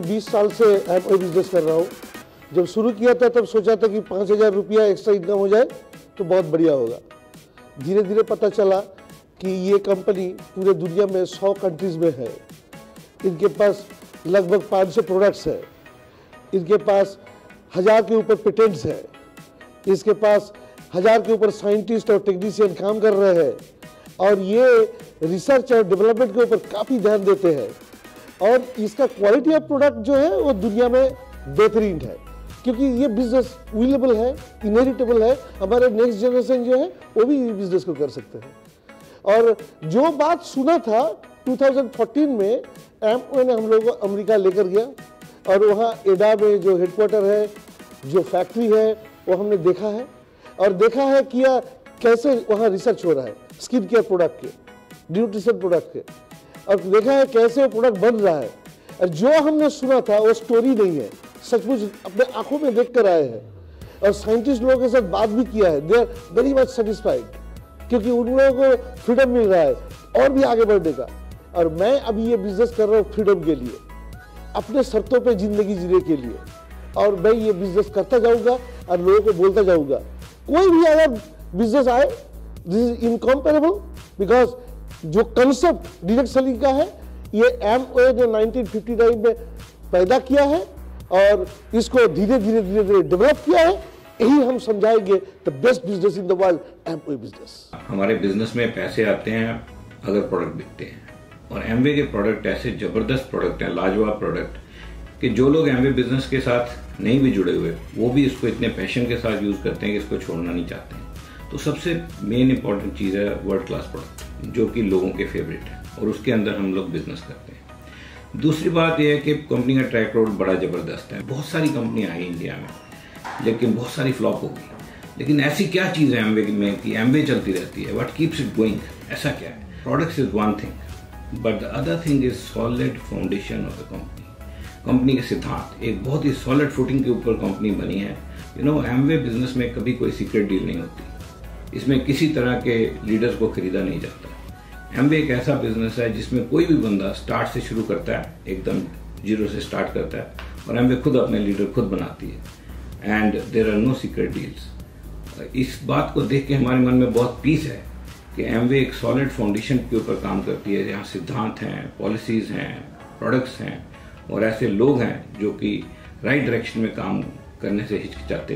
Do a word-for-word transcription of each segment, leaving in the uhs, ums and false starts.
पिछले बीस साल से एमवे बिजनेस कर रहा हूँ। जब शुरू किया था तब सोचा था कि पाँच हज़ार रुपया एक्स्ट्रा इनकम हो जाए तो बहुत बढ़िया होगा। धीरे धीरे पता चला कि ये कंपनी पूरे दुनिया में सौ कंट्रीज़ में है। इनके पास लगभग पाँच सौ प्रोडक्ट्स है, इनके पास हज़ार के ऊपर पेटेंट्स है, इसके पास हज़ार के ऊपर साइंटिस्ट और टेक्नीशियन काम कर रहे हैं और ये रिसर्च और डेवलपमेंट के ऊपर काफ़ी ध्यान देते हैं और इसका क्वालिटी ऑफ प्रोडक्ट जो है वो दुनिया में बेहतरीन है, क्योंकि ये बिजनेस विलेबल है, इनहेरिटेबल है। हमारे नेक्स्ट जनरेशन जो है वो भी ये बिजनेस को कर सकते हैं। और जो बात सुना था दो हज़ार चौदह में एमवे ने हम लोगों को अमेरिका लेकर गया और वहाँ एडा में जो हेडक्वार्टर है, जो फैक्ट्री है, वो हमने देखा है और देखा है किया कैसे वहाँ रिसर्च हो रहा है स्किन केयर प्रोडक्ट के, न्यूट्रिशन प्रोडक्ट के, और देखा है कैसे वो प्रोडक्ट बन रहा है। और जो हमने सुना था वो स्टोरी नहीं है, सचमुच अपने आंखों में देख कर आए हैं और साइंटिस्ट लोगों के साथ बात भी किया है। They are very much satisfied, क्योंकि उन लोगों को फ्रीडम मिल रहा है और भी आगे बढ़ने का। और मैं अभी ये बिजनेस कर रहा हूँ फ्रीडम के लिए, अपने शर्तों पे जिंदगी जीने के लिए, और मैं ये बिजनेस करता जाऊंगा और लोगों को बोलता जाऊंगा। कोई भी अगर बिजनेस आए, दिस इज इनकम्पेरेबल, बिकॉज जो कंसेप्ट डायरेक्ट सेलिंग का है ये एमवे ने नाइनटीन फिफ्टी नाइन में पैदा किया है और इसको धीरे धीरे धीरे धीरे डेवलप किया है। यही हम समझाएंगे the best business in the world, Amway business. हमारे बिजनेस में पैसे आते हैं अगर प्रोडक्ट बिकते हैं, और एमवे के प्रोडक्ट ऐसे जबरदस्त प्रोडक्ट हैं, लाजवाब प्रोडक्ट, कि जो लोग एमवे बिजनेस के साथ नहीं भी जुड़े हुए वो भी इसको इतने पैशन के साथ यूज करते हैं कि इसको छोड़ना नहीं चाहते हैं। तो सबसे मेन इंपॉर्टेंट चीज़ है वर्ल्ड क्लास प्रोडक्ट जो कि लोगों के फेवरेट है, और उसके अंदर हम लोग बिजनेस करते हैं। दूसरी बात यह है कि कंपनी का ट्रैक रिकॉर्ड बड़ा ज़बरदस्त है। बहुत सारी कंपनियां आई इंडिया में, लेकिन बहुत सारी फ्लॉप हो गई। लेकिन ऐसी क्या चीज़ है एमवे में कि एमवे चलती रहती है? What keeps it going? ऐसा क्या है? Products is one thing, but the other thing is solid foundation of the company. Company के सिद्धांत, एक बहुत ही सॉलिड फुटिंग के ऊपर कंपनी बनी है। यू नो, एमवे बिजनेस में कभी कोई सीक्रेट डील नहीं होती, इसमें किसी तरह के लीडर्स को खरीदा नहीं जाता। एमवे एक ऐसा बिजनेस है जिसमें कोई भी बंदा स्टार्ट से शुरू करता है, एकदम जीरो से स्टार्ट करता है, और एमवे खुद अपने लीडर खुद बनाती है, and there are no secret deals. इस बात को देख के हमारे मन में बहुत पीस है कि एमवे एक सॉलिड फाउंडेशन के ऊपर काम करती है, जहाँ सिद्धांत हैं, पॉलिसीज हैं, प्रोडक्ट्स हैं, और ऐसे लोग हैं जो कि राइट डायरेक्शन में काम करने से हिचकिचाते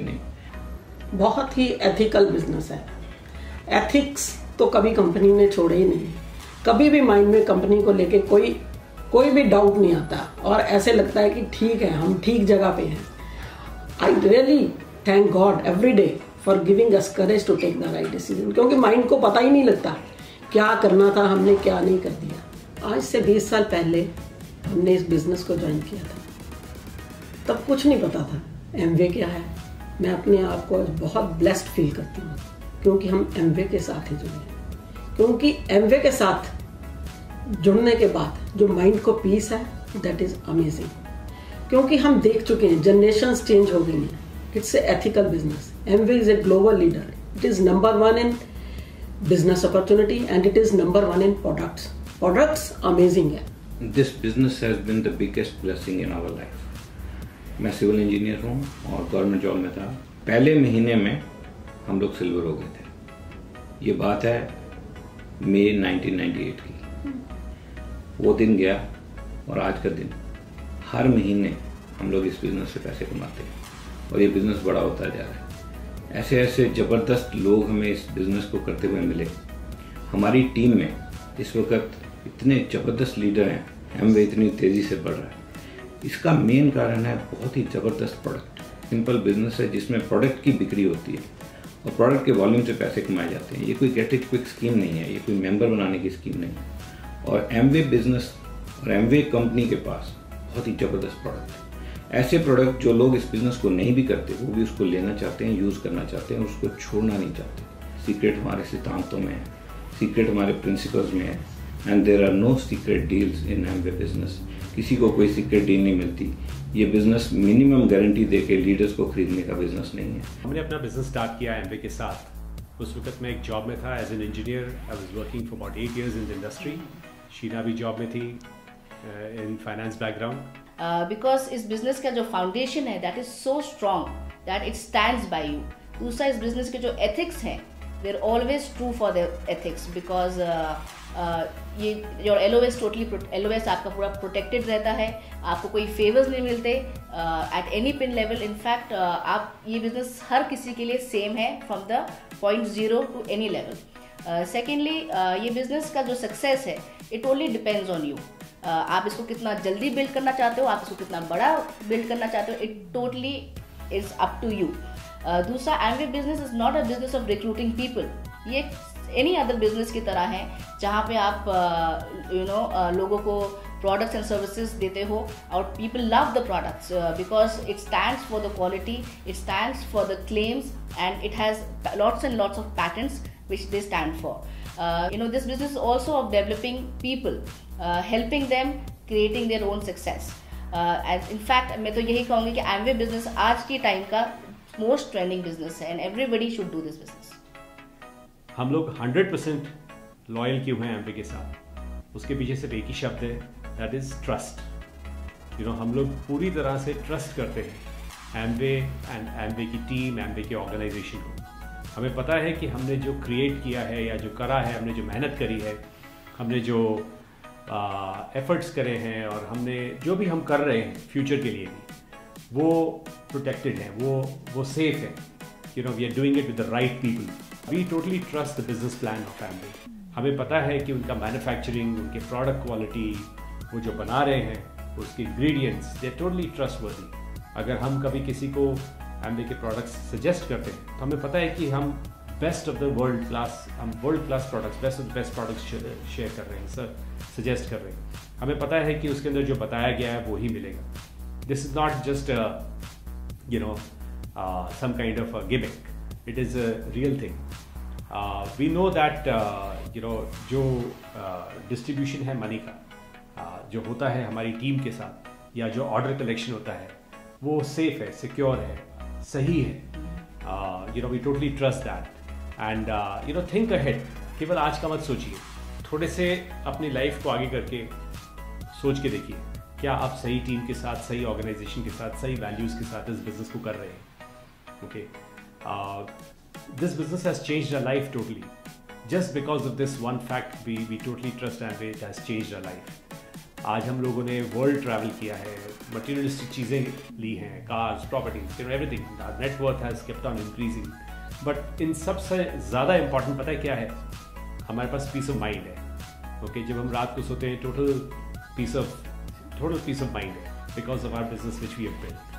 नहीं। बहुत ही एथिकल बिजनेस है। एथिक्स तो कभी कंपनी ने छोड़े ही नहीं। कभी भी माइंड में कंपनी को लेके कोई कोई भी डाउट नहीं आता और ऐसे लगता है कि ठीक है, हम ठीक जगह पे हैं। I really thank God every day for giving us courage to take the right decision, क्योंकि माइंड को पता ही नहीं लगता क्या करना था, हमने क्या नहीं कर दिया। आज से बीस साल पहले हमने इस बिजनेस को ज्वाइन किया था, तब कुछ नहीं पता था एमवे क्या है। मैं अपने आप को बहुत ब्लेस्ड फील करती हूँ क्योंकि हम एमवे के साथ ही जुड़े हैं, क्योंकि एमवे के साथ जुड़ने के बाद जो माइंड को पीस है दैट इज अमेजिंग, क्योंकि हम देख चुके हैं जनरेशंस चेंज हो गई हैं। It's a ethical business. Amway is a global leader, it is number one in business opportunity and it is number one in products. Products amazing है। This business has been the biggest blessing in our life। मैं civil engineer हूँ और government job में था। पहले महीने में हम लोग सिल्वर हो गए थे। ये बात है मई नाइनटीन नाइंटी एट की। वो दिन गया और आज का दिन, हर महीने हम लोग इस बिज़नेस से पैसे कमाते हैं और ये बिज़नेस बड़ा होता जा रहा है। ऐसे ऐसे ज़बरदस्त लोग हमें इस बिज़नेस को करते हुए मिले। हमारी टीम में इस वक्त इतने ज़बरदस्त लीडर हैं, एमवे इतनी तेज़ी से बढ़ रहा है। इसका मेन कारण है बहुत ही ज़बरदस्त प्रोडक्ट। सिंपल बिजनेस है जिसमें प्रोडक्ट की बिक्री होती है और प्रोडक्ट के वॉल्यूम से पैसे कमाए जाते हैं। ये कोई गेट इट क्विक स्कीम नहीं है, ये कोई मेंबर बनाने की स्कीम नहीं है। और एमवे बिजनेस और एमवे कंपनी के पास बहुत ही ज़बरदस्त प्रोडक्ट है। ऐसे प्रोडक्ट जो लोग इस बिज़नेस को नहीं भी करते वो भी उसको लेना चाहते हैं, यूज़ करना चाहते हैं, उसको छोड़ना नहीं चाहते। सीक्रेट हमारे सिद्धांतों में है, सीक्रेट हमारे प्रिंसिपल्स में है, and there are no secret deals in Amway business. किसी को कोई सीक्रेट डील नहीं मिलती। ये बिजनेस मिनिमम गारंटी दे के लीडर्स को खरीदने का बिजनेस नहीं है। हमने अपना बिजनेस स्टार्ट किया एमवे के साथ। उस वक्त मैं एक जॉब में था as an engineer. I was working for about eight years in the industry. Sheena भी जॉब में थी इन फाइनेंस बैकग्राउंड। बिकॉज इस बिजनेस का जो फाउंडेशन है that is so strong that it stands by you. दूसरा, इस बिजनेस के जो एथिक्स हैं they are always true for their ethics, because ये your L O S totally L O S आपका पूरा प्रोटेक्टेड रहता है, आपको कोई फेवर्स नहीं मिलते at any pin level. In fact आप ये बिजनेस हर किसी के लिए सेम है from the point zero to any level. Secondly, ये बिजनेस का जो सक्सेस है it only depends on you. आप इसको कितना जल्दी बिल्ड करना चाहते हो, आप इसको कितना बड़ा बिल्ड करना चाहते हो, it totally is up to you. दूसरा, Amway business is not a business of recruiting people. ये एनी अदर बिजनेस की तरह है जहाँ पे आप you uh, know you know, uh, लोगों को प्रोडक्ट्स एंड सर्विसेज देते हो और people love the products because it stands for the quality, it stands for the claims and it has lots and lots of patterns which they stand for. You know this business also of developing people, helping them creating their own success. In fact मैं तो यही कहूँगी कि Amway business आज की time का most trending business है and everybody should do this business. हम लोग हंड्रेड परसेंट लॉयल क्यों हैं एमवे के साथ? उसके पीछे सिर्फ एक ही शब्द है, that is trust. You know हम लोग पूरी तरह से ट्रस्ट करते हैं एमवे एंड एमवे की टीम, एमवे के ऑर्गेनाइजेशन को. हमें पता है कि हमने जो क्रिएट किया है या जो करा है, हमने जो मेहनत करी है, हमने जो एफर्ट्स करे हैं और हमने जो भी हम कर रहे हैं फ्यूचर के लिए भी, वो प्रोटेक्टेड है, वो वो सेफ है. You know we are doing it with the right people. We totally trust the business plan of Amway. हमें पता है कि उनका मैन्युफैक्चरिंग, उनके प्रोडक्ट क्वालिटी, वो जो बना रहे हैं, उसके ingredients, they are totally trustworthy. अगर हम कभी किसी को एमवे के प्रोडक्ट्स सजेस्ट करते हैं तो हमें पता है कि हम best of the world class हम world class products, best of the best products share कर रहे हैं, सर सजेस्ट कर रहे हैं. हमें पता है कि उसके अंदर जो बताया गया है वो ही मिलेगा. This is not just you know some kind of a gimmick, it is a real thing. We know that you know जो डिस्ट्रीब्यूशन uh, है मनी का uh, जो होता है हमारी टीम के साथ, या जो ऑर्डर कलेक्शन होता है, वो सेफ है, सिक्योर है, सही है. You know we totally trust that and you know think ahead. केवल आज का मत सोचिए, थोड़े से अपनी लाइफ को आगे करके सोच के देखिए, क्या आप सही टीम के साथ, सही ऑर्गेनाइजेशन के साथ, सही वैल्यूज़ के साथ इस बिजनेस को कर रहे हैं. Okay, this business has changed our life totally. Just because of this one fact we we totally trust and it has changed our life. आज हम लोगों ने वर्ल्ड ट्रैवल किया है, मटीरियलिस्टिक चीज़ें ली हैं, cars, properties, you know everything. Net worth has kept on increasing. But इन सबसे ज़्यादा इंपॉर्टेंट पता है क्या है? हमारे पास पीस ऑफ माइंड है. ओके okay, जब हम रात को सोते हैं, total peace of total peace of mind है because of our business which we have built.